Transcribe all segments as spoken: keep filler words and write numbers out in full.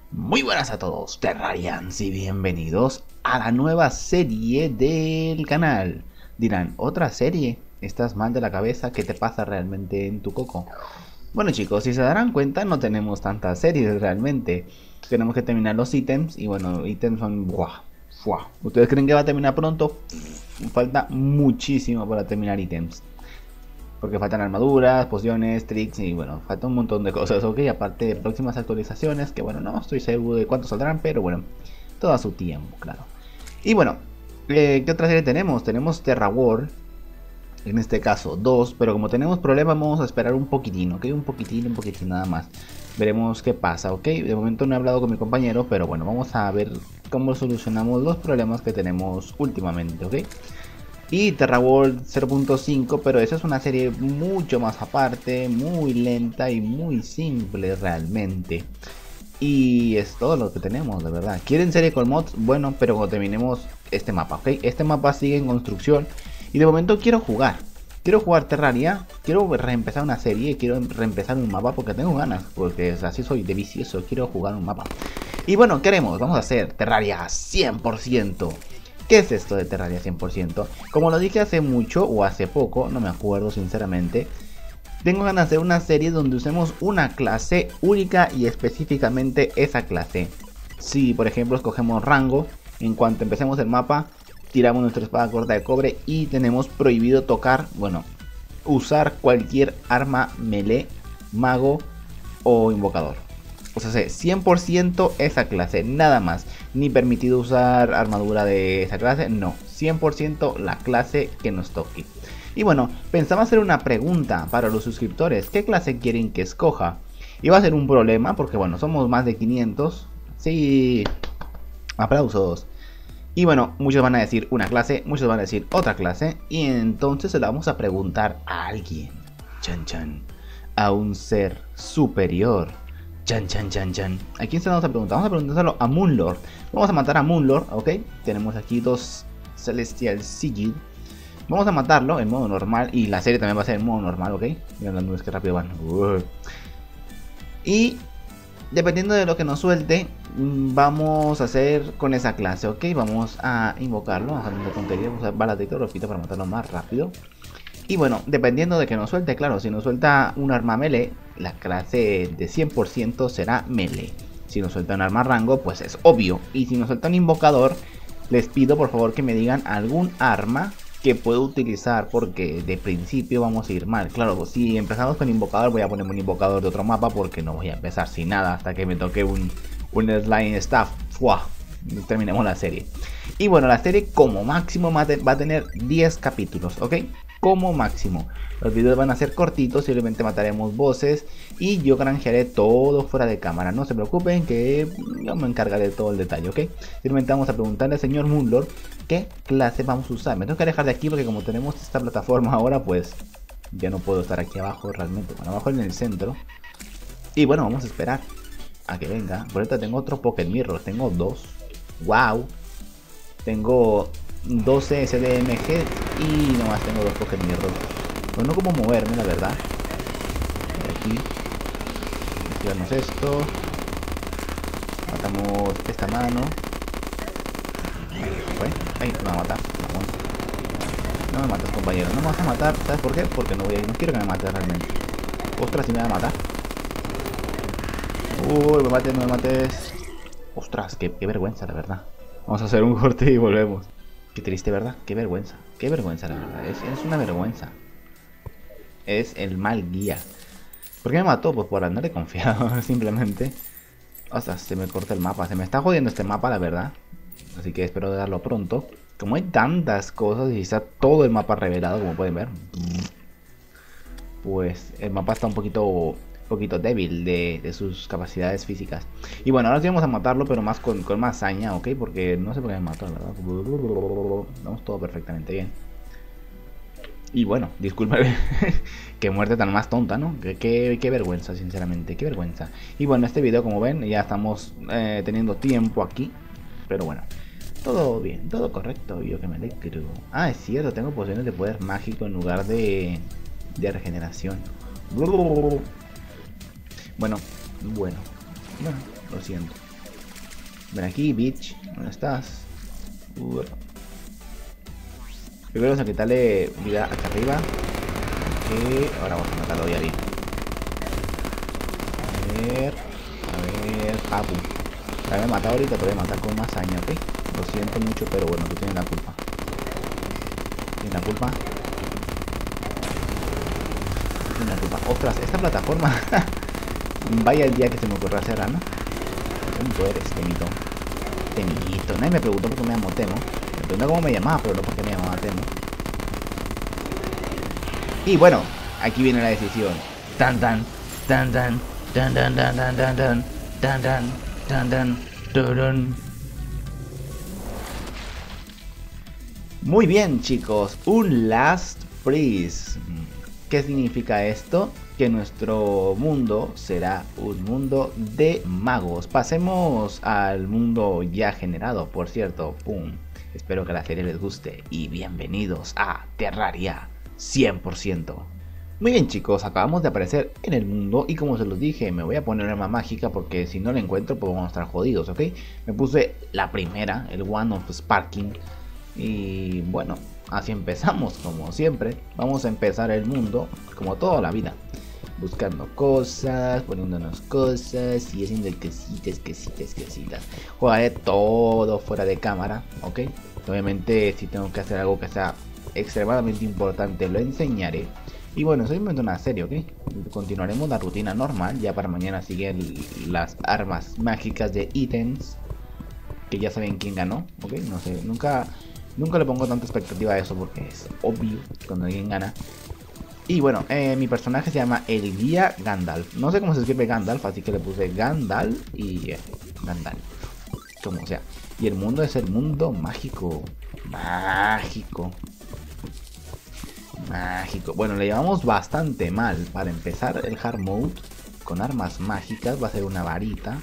Muy buenas a todos, Terrarians, y bienvenidos a la nueva serie del canal. Dirán, ¿otra serie? ¿Estás mal de la cabeza? ¿Qué te pasa realmente en tu coco? Bueno chicos, si se darán cuenta no tenemos tantas series realmente. Tenemos que terminar los ítems y bueno, ítems son... ¡buah! ¡Fua! ¿Ustedes creen que va a terminar pronto? Falta muchísimo para terminar ítems. Porque faltan armaduras, pociones, tricks y bueno, falta un montón de cosas, ok. Aparte de próximas actualizaciones, que bueno, no estoy seguro de cuánto saldrán, pero bueno, todo a su tiempo, claro. Y bueno, eh, ¿qué otra serie tenemos? Tenemos Terra World, en este caso dos, pero como tenemos problemas vamos a esperar un poquitín, ok. Un poquitín, un poquitín nada más. Veremos qué pasa, ok. De momento no he hablado con mi compañero, pero bueno, vamos a ver cómo solucionamos los problemas que tenemos últimamente, ok. Y Terra World cero punto cinco, pero esa es una serie mucho más aparte, muy lenta y muy simple realmente. Y es todo lo que tenemos, de verdad. ¿Quieren serie con mods? Bueno, pero cuando terminemos este mapa, ¿ok? Este mapa sigue en construcción y de momento quiero jugar. Quiero jugar Terraria, quiero reempezar una serie, quiero reempezar un mapa porque tengo ganas, porque así soy de vicioso, quiero jugar un mapa. Y bueno, ¿qué haremos? Vamos a hacer Terraria cien por ciento. ¿Qué es esto de Terraria cien por ciento? Como lo dije hace mucho o hace poco, no me acuerdo sinceramente, tengo ganas de hacer una serie donde usemos una clase única y específicamente esa clase. Si por ejemplo escogemos rango, en cuanto empecemos el mapa, tiramos nuestra espada corta de cobre y tenemos prohibido tocar, bueno, usar cualquier arma melee, mago o invocador. O sea, cien por ciento esa clase, nada más. Ni permitido usar armadura de esa clase, no. cien por ciento la clase que nos toque. Y bueno, pensaba hacer una pregunta para los suscriptores. ¿Qué clase quieren que escoja? Iba a ser un problema porque bueno, somos más de quinientos. Sí, aplausos. Y bueno, muchos van a decir una clase, muchos van a decir otra clase. Y entonces se la vamos a preguntar a alguien. Chan chan. A un ser superior. Chan, chan, chan, chan. ¿A quién se nos vamos a preguntar? Vamos a preguntárselo a Moonlord. Vamos a matar a Moonlord, ¿ok? Tenemos aquí dos Celestial Sigil. Vamos a matarlo en modo normal. Y la serie también va a ser en modo normal, ¿ok? Miren las nubes que rápido van. Uh. Y dependiendo de lo que nos suelte, vamos a hacer con esa clase, ¿ok? Vamos a invocarlo. Vamos a hacer una tontería. Vamos a usar balas de clorofita para matarlo más rápido. Y bueno, dependiendo de que nos suelte, claro, si nos suelta un arma melee, la clase de cien por ciento será melee. Si nos suelta un arma rango, pues es obvio. Y si nos suelta un invocador, les pido por favor que me digan algún arma que puedo utilizar, porque de principio vamos a ir mal. Claro, si empezamos con invocador, voy a ponerme un invocador de otro mapa, porque no voy a empezar sin nada hasta que me toque un, un Slime Staff. ¡Fua! Terminemos la serie. Y bueno, la serie como máximo va a tener diez capítulos, ¿ok? Como máximo. Los videos van a ser cortitos, simplemente mataremos bosses y yo granjearé todo fuera de cámara. No se preocupen que yo me encargaré de todo el detalle, ¿ok? Simplemente vamos a preguntarle al señor Moonlord qué clase vamos a usar. Me tengo que alejar de aquí porque como tenemos esta plataforma ahora, pues ya no puedo estar aquí abajo realmente. Bueno, abajo en el centro. Y bueno, vamos a esperar a que venga. Por ahorita tengo otro Pocket Mirror, tengo dos. ¡Wow! Tengo doce S D M G y nomás tengo dos Pocket Mirror. Pues no como moverme, la verdad. Aquí activamos esto. Matamos esta mano. Ahí, ahí me va a matar. Vamos. No me matas, compañero. No me vas a matar. ¿Sabes por qué? Porque no voy a ir. No quiero que me mates realmente. Ostras, si me va a matar. Uy, me mates, no me mates. Ostras, qué, qué vergüenza, la verdad. Vamos a hacer un corte y volvemos. Qué triste, ¿verdad? Qué vergüenza. Qué vergüenza, la verdad. Es, es una vergüenza. Es el mal guía. ¿Por qué me mató? Pues por andarle confiado, simplemente. O sea, se me corta el mapa. Se me está jodiendo este mapa, la verdad. Así que espero darlo pronto. Como hay tantas cosas y está todo el mapa revelado, como pueden ver, pues el mapa está un poquito... poquito débil de, de sus capacidades físicas. Y bueno, ahora sí vamos a matarlo, pero más con, con más saña, ¿ok? Porque no sé por qué me mató, la verdad. Vamos todo perfectamente bien. Y bueno, disculpen. Qué muerte tan más tonta, ¿no? Qué, qué, qué vergüenza, sinceramente, qué vergüenza. Y bueno, este video, como ven, ya estamos eh, teniendo tiempo aquí. Pero bueno, todo bien, todo correcto. Yo que me alegro. Ah, es cierto, tengo pociones de poder mágico en lugar de, de regeneración. Bueno, bueno, bueno, lo siento. Ven aquí, bitch. ¿Dónde estás? Uh. Primero vamos a quitarle vida hasta arriba. Ok, ahora vamos a matarlo ya bien. A ver. A ver. Papu. La voy a matar ahorita, te voy a matar con más hazaña, ¿ok? Lo siento mucho, pero bueno, tú tienes la culpa. Tienes la culpa. Tienes la culpa. Ostras, esta plataforma. Vaya el día que se me ocurrió hacerla, ¿no? ¿Cómo eres, Temito? Temito. Nadie me preguntó por qué me llamo Temo. Me preguntó cómo me llamaba, pero no por qué me llamaba Temo. Y bueno, aquí viene la decisión. Tan tan, tan tan, tan tan tan tan tan tan tan tan tan tan tan. Muy bien, chicos, un last freeze. ¿Qué significa esto? Que nuestro mundo será un mundo de magos. Pasemos al mundo ya generado, por cierto. Pum. Espero que la serie les guste y bienvenidos a Terraria cien por ciento. Muy bien, chicos, acabamos de aparecer en el mundo y como se los dije, me voy a poner arma mágica porque si no la encuentro pues vamos a estar jodidos, ¿ok? Me puse la primera, el One of Sparking, y bueno, así empezamos como siempre. Vamos a empezar el mundo como toda la vida, buscando cosas, poniéndonos cosas y haciendo cositas, cositas, cositas. Jugaré todo fuera de cámara, ¿ok? Obviamente si tengo que hacer algo que sea extremadamente importante lo enseñaré. Y bueno, soy simplemente una serie, ¿ok? Continuaremos la rutina normal. Ya para mañana siguen las armas mágicas de ítems, que ya saben quién ganó, ¿ok? No sé, nunca, nunca le pongo tanta expectativa a eso porque es obvio cuando alguien gana. Y bueno, eh, mi personaje se llama el guía Gandalf. No sé cómo se escribe Gandalf, así que le puse Gandalf y eh, Gandalf, como sea. Y el mundo es el mundo mágico. Mágico. Mágico. Bueno, le llevamos bastante mal. Para empezar el hard mode con armas mágicas va a ser una varita.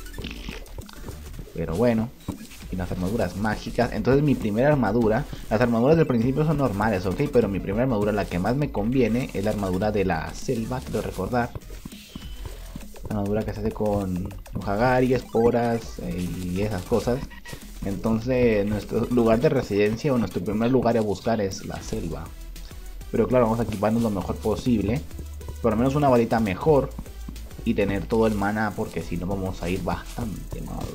Pero bueno, y las armaduras mágicas. Entonces mi primera armadura, las armaduras del principio son normales, ok, pero mi primera armadura, la que más me conviene, es la armadura de la selva, quiero recordar. La armadura que se hace con Hagari, esporas eh, y esas cosas. Entonces nuestro lugar de residencia o nuestro primer lugar a buscar es la selva. Pero claro, vamos a equiparnos lo mejor posible, por lo menos una varita mejor, y tener todo el mana, porque si no vamos a ir bastante mal.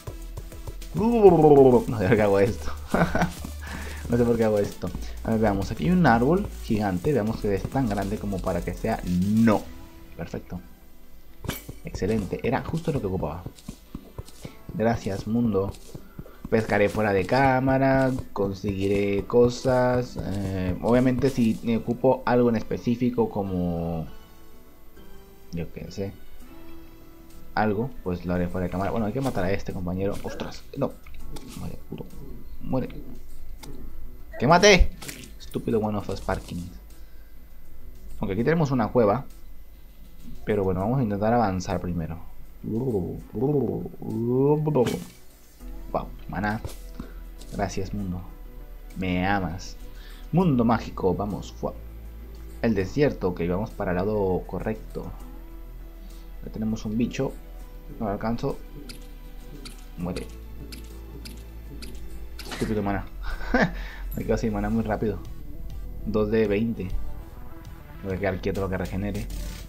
No sé por qué hago esto. No sé por qué hago esto. A ver, veamos, aquí hay un árbol gigante. Veamos que es tan grande como para que sea no. Perfecto. Excelente, era justo lo que ocupaba. Gracias, mundo. Pescaré fuera de cámara, conseguiré cosas. Eh, obviamente si me ocupo algo en específico como... yo qué sé. Algo, pues lo haré fuera de cámara. Bueno, hay que matar a este compañero. Ostras, no. Muere, puto. Muere. ¡Que mate! Estúpido One of Sparking. Aunque aquí tenemos una cueva. Pero bueno, vamos a intentar avanzar primero. Wow, maná. Gracias, mundo. Me amas. Mundo mágico, vamos. Fua. El desierto, que vamos para el lado correcto. Ya tenemos un bicho. No lo alcanzo. Muere. Estúpido maná. Me quedo sin maná muy rápido. dos de veinte. Voy a quedar quieto lo que regenere.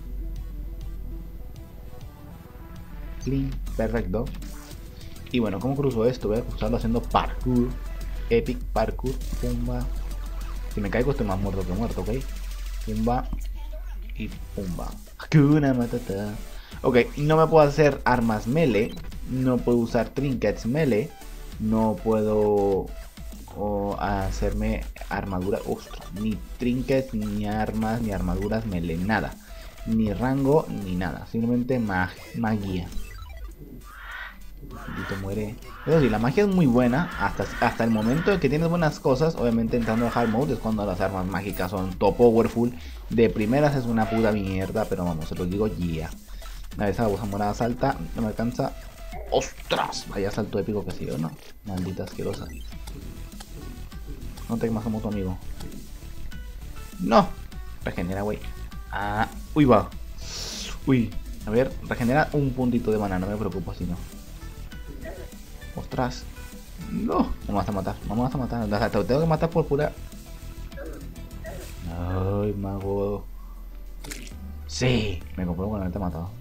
Clean. Perfecto. Y bueno, ¿cómo cruzo esto? Voy a cruzarlo haciendo parkour. Epic parkour. Pumba. Si me caigo estoy más muerto que muerto, ¿ok? Pumba. Y pumba. Hakuna Matata. Ok, no me puedo hacer armas melee. No puedo usar trinkets melee. No puedo o, hacerme armadura. Ostras, ni trinkets, ni armas, ni armaduras melee. Nada. Ni rango, ni nada. Simplemente mag magia. Maldito muere. Pero sí, la magia es muy buena hasta, hasta el momento de que tienes buenas cosas. Obviamente entrando en hard mode es cuando las armas mágicas son top powerful. De primeras es una puta mierda, pero vamos, se los digo ya. Yeah. A ver, esa bolsa morada salta, no me alcanza. ¡Ostras! Vaya salto épico que ha sido, ¿no? Maldita asquerosa. No te más como tu amigo. ¡No! Regenera, güey. Ah, uy, va. Uy, a ver, regenera un puntito de mana, no me preocupo si no. atrás. No, no me vas a matar, no me vas a matar. O sea, te tengo que matar por pura... Ay, mago. Sí, me compró con haberte matado.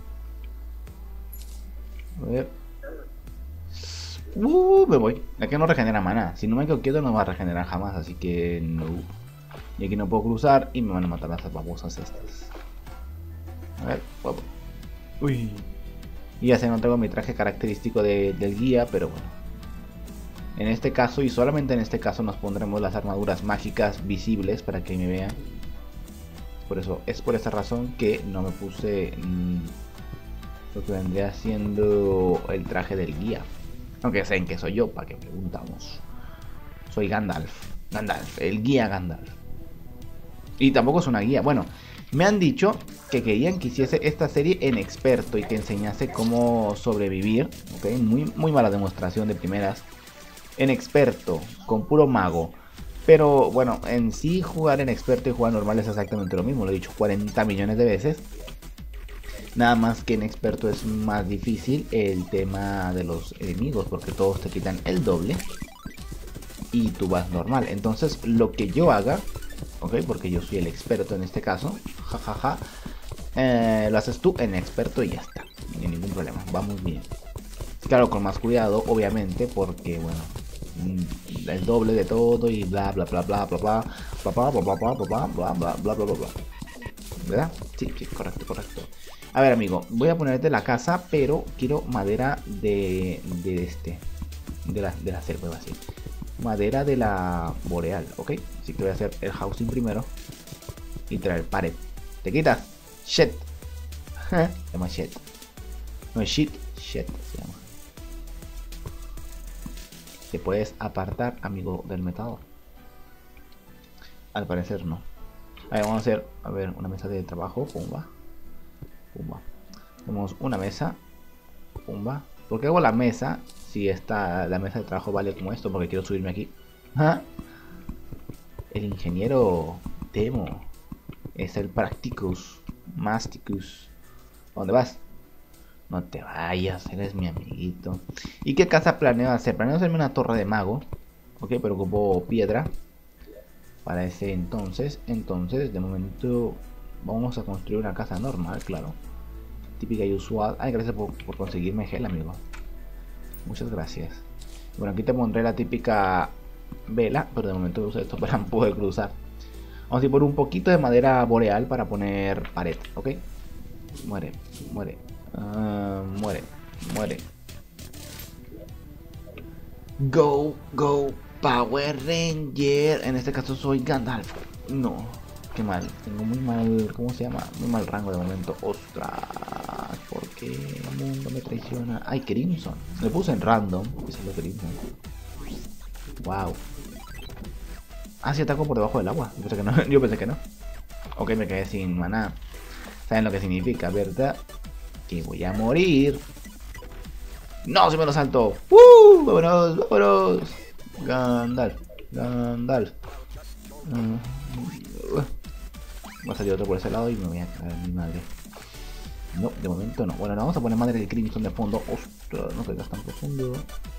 A ver. Uh, me voy. Es que no regenera mana. Si no me quedo quieto no va a regenerar jamás, así que no. Y aquí no puedo cruzar y me van a matar las babosas estas. A ver, guapo. Uy. Y ya se no tengo mi traje característico de, del guía, pero bueno. En este caso, y solamente en este caso, nos pondremos las armaduras mágicas visibles para que me vean. Por eso, es por esa razón que no me puse mmm, lo que vendría siendo el traje del guía. Aunque saben que soy yo, para que preguntamos. Soy Gandalf. Gandalf, el guía Gandalf. Y tampoco es una guía. Bueno, me han dicho que querían que hiciese esta serie en experto y que enseñase cómo sobrevivir. ¿Ok? Muy, muy mala demostración de primeras. En experto, con puro mago. Pero bueno, en sí jugar en experto y jugar normal es exactamente lo mismo. Lo he dicho cuarenta millones de veces. Nada más que en experto es más difícil el tema de los enemigos, porque todos te quitan el doble y tú vas normal. Entonces lo que yo haga, ok, porque yo soy el experto en este caso, jajaja, ja, ja, eh, lo haces tú en experto y ya está, sin ningún problema, vamos bien. Claro, con más cuidado, obviamente, porque bueno, el doble de todo y bla bla bla bla bla bla bla bla bla bla bla bla bla bla bla bla bla. ¿Verdad? Sí, sí, correcto, correcto. A ver, amigo, voy a ponerte la casa, pero quiero madera de, de este, de la, de la selva, así. Madera de la boreal, ¿ok? Así que voy a hacer el housing primero y traer pared. ¿Te quitas? Shit. Se llama shit. No es shit, shit se llama. Te puedes apartar, amigo del metador. Al parecer no. A ver, vamos a hacer, a ver, una mesa de trabajo, pumba. Pumba. Tenemos una mesa. Pumba. ¿Por qué hago la mesa si esta, la mesa de trabajo vale como esto? Porque quiero subirme aquí. ¿Ah? El ingeniero Temo es el Practicus Masticus. ¿A dónde vas? No te vayas, eres mi amiguito. ¿Y qué casa planeo hacer? Planeo hacerme una torre de mago. Ok, pero ocupo piedra para ese entonces. Entonces, de momento vamos a construir una casa normal, claro. Típica y usual. Ay, gracias por, por conseguirme gel, amigo. Muchas gracias. Bueno, aquí te pondré la típica vela, pero de momento uso esto para poder cruzar. Vamos a ir por un poquito de madera boreal para poner pared, ¿ok? Muere, muere, uh, muere, muere. Go, go, Power Ranger. En este caso soy Gandalf. No, qué mal. Tengo muy mal, ¿cómo se llama? Muy mal rango de momento. Ostras, ¿por qué el mundo me traiciona? Ay, Crimson. Le puse en random. Eso es lo Crimson. Wow. Ah, sí, ataco por debajo del agua. Yo pensé que no. Yo pensé que no. Ok, me quedé sin maná. ¿Saben lo que significa, verdad? Que voy a morir. ¡No! ¡Se me lo saltó! ¡Uh! ¡Vámonos! ¡Vámonos! Gandalf. Gandalf. Uh, uh. Va a salir otro por ese lado y me voy a cagar en mi madre. No, de momento no. Bueno, no, vamos a poner madre de Crimson de fondo. ¡Ostras! No pegas tan profundo.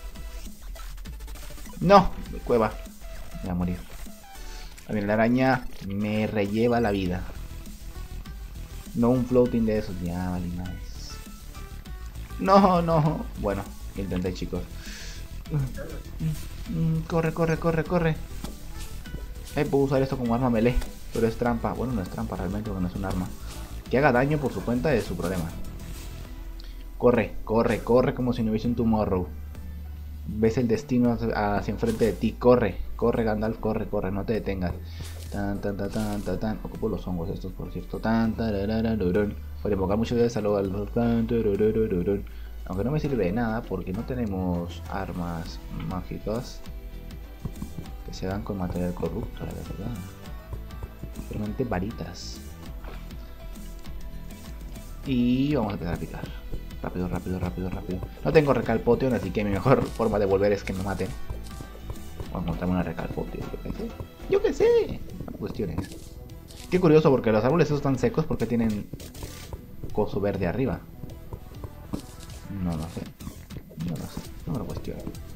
¡No! De cueva. Me voy a morir. A ver, la araña me relleva la vida. No un floating de esos. Ya, vale, nice. No, no. Bueno, intenté, chicos. Corre, corre, corre, corre. Eh, puedo usar esto como arma melee, pero es trampa. Bueno, no es trampa realmente porque no es un arma. Que haga daño por su cuenta es su problema. Corre, corre, corre como si no hubiese un tomorrow. Ves el destino hacia enfrente de ti. Corre, corre, Gandalf, corre, corre, no te detengas. Tan, tan, tan, tan, tan, tan. Ocupo los hongos estos, por cierto. Tan, tararararurun. Por invocar muchas veces salud al tan, tararararurun. Aunque no me sirve de nada porque no tenemos armas mágicas que se hagan con material corrupto, la verdad. Simplemente varitas. Y vamos a empezar a picar. Rápido, rápido, rápido, rápido. No tengo recalpotion, así que mi mejor forma de volver es que me maten. Vamos a encontrarme una recalpotion, yo qué sé. Yo qué sé. Cuestiones. Qué curioso, porque los árboles esos están secos porque tienen coso verde arriba. No lo sé. No lo sé. No me lo cuestiono.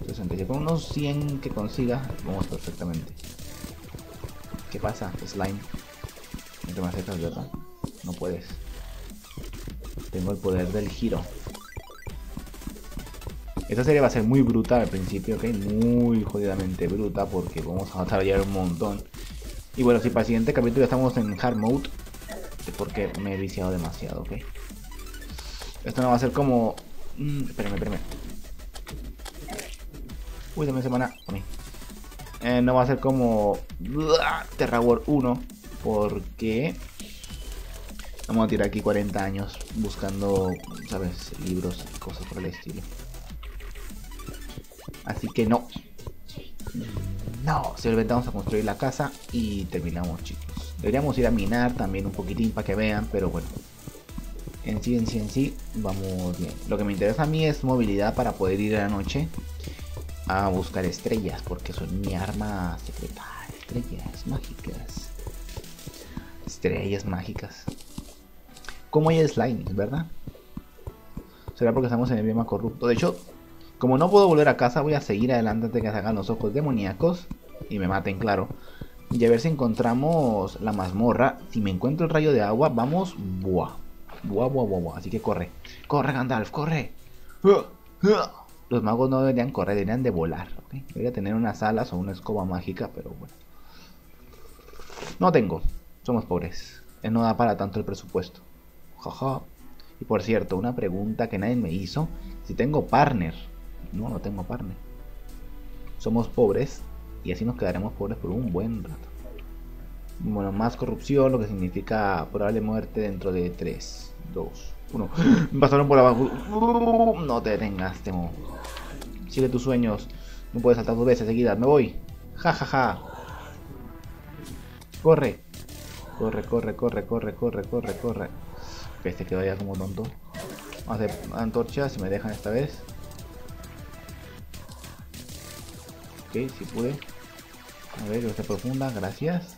que con unos cien que consiga, vamos perfectamente. ¿Qué pasa, slime? No te me acercas, ¿verdad? No puedes. Tengo el poder del giro. Esta serie va a ser muy bruta al principio, ¿ok? Muy jodidamente bruta porque vamos a batallar un montón. Y bueno, si para el siguiente capítulo estamos en hard mode, es porque me he viciado demasiado, ¿ok? Esto no va a ser como... Mm, espérame, espérame. Uy, dame semana a mí. Eh, no va a ser como... Terra World uno, porque... Vamos a tirar aquí cuarenta años buscando, ¿sabes? Libros y cosas por el estilo. Así que no. No, simplemente vamos a construir la casa y terminamos, chicos. Deberíamos ir a minar también un poquitín para que vean, pero bueno. En sí, en sí, en sí, vamos bien. Lo que me interesa a mí es movilidad para poder ir a la noche a buscar estrellas, porque son mi arma secreta. Estrellas mágicas. Estrellas mágicas. Como hay slimes, ¿verdad? Será porque estamos en el bioma corrupto. De hecho, como no puedo volver a casa, voy a seguir adelante antes de que salgan los ojos demoníacos y me maten, claro. Y a ver si encontramos la mazmorra. Si me encuentro el rayo de agua, vamos. Buah. Buah, buah, buah, buah. Así que corre. Corre, Gandalf, corre. Los magos no deberían correr, deberían de volar, ¿okay? Debería tener unas alas o una escoba mágica, pero bueno. No tengo. Somos pobres. No da para tanto el presupuesto. Jaja. Y por cierto, una pregunta que nadie me hizo. Si tengo partner. No, no tengo partner. Somos pobres y así nos quedaremos pobres por un buen rato. Bueno, más corrupción, lo que significa probable muerte dentro de tres, dos, uno. Me pasaron por abajo. No te detengas, Temo. Sigue tus sueños. No puedes saltar dos veces seguidas. Me voy. Ja, ja, ja. Corre. Corre, corre, corre, corre, corre, corre, corre. Este que vaya como tonto. Vamos a hacer antorchas si me dejan esta vez. Ok, si pude. A ver, esta profunda, gracias.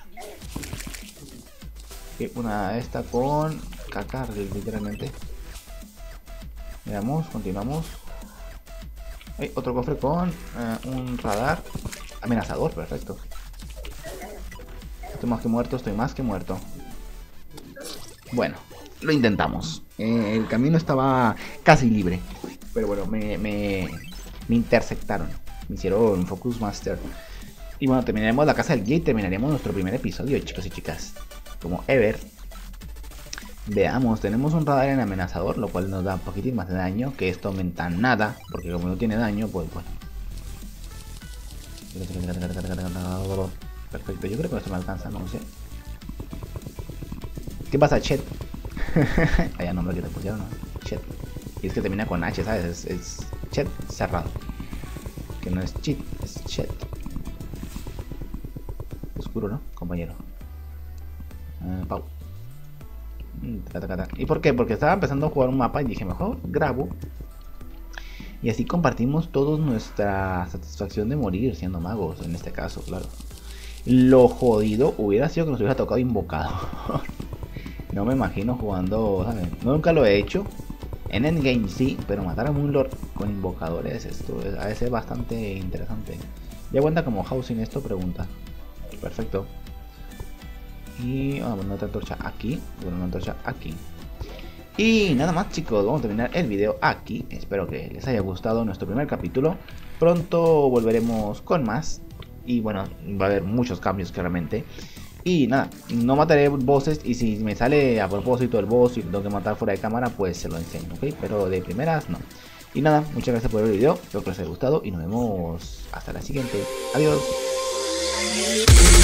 Okay, una esta con caca, literalmente. Veamos, continuamos. Hay otro cofre con uh, un radar amenazador, perfecto. Estoy más que muerto, estoy más que muerto. Bueno, lo intentamos. Eh, el camino estaba casi libre, pero bueno, me, me, me interceptaron. Me hicieron Focus Master. Y bueno, terminaremos la casa del guía y terminaremos nuestro primer episodio, chicos y chicas. Como ever. Veamos, tenemos un radar en amenazador, lo cual nos da un poquitín más de daño. Que esto aumenta nada, porque como no tiene daño, pues bueno. Perfecto, yo creo que esto me alcanza, no sé. ¿Qué pasa, Chet? Vaya nombre que te pusieron, ¿no? Chet. Y es que termina con H, ¿sabes? Es, es Chet cerrado. Que no es cheat, es Chet. Oscuro, ¿no, compañero? Uh, Pau. ¿Y por qué? Porque estaba empezando a jugar un mapa y dije, mejor grabo. Y así compartimos todos nuestra satisfacción de morir siendo magos, en este caso, claro. Lo jodido hubiera sido que nos hubiera tocado invocado. No me imagino jugando, ¿sabes? Nunca lo he hecho. En Endgame sí, pero matar a un lord con invocadores, esto es, a veces bastante interesante. ¿Ya cuenta como housing esto? Pregunta. Perfecto. Y vamos a poner otra antorcha aquí. Bueno, una antorcha aquí. Y nada más, chicos, vamos a terminar el video aquí. Espero que les haya gustado nuestro primer capítulo. Pronto volveremos con más. Y bueno, va a haber muchos cambios claramente. Y nada, no mataré bosses. Y si me sale a propósito el boss y lo tengo que matar fuera de cámara, pues se lo enseño, ¿ok? Pero de primeras no. Y nada, muchas gracias por ver el video. Espero que les haya gustado y nos vemos hasta la siguiente. Adiós.